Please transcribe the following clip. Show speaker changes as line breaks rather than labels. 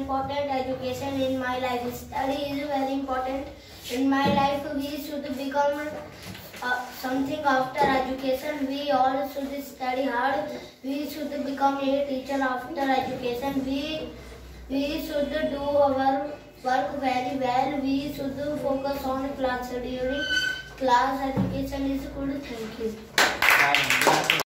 important education in my life. Study is very important in my life. We should become something after education. We all should study hard. We should become a teacher after education. We should do our work very well. We should focus on class during class. Education is good. Thank you.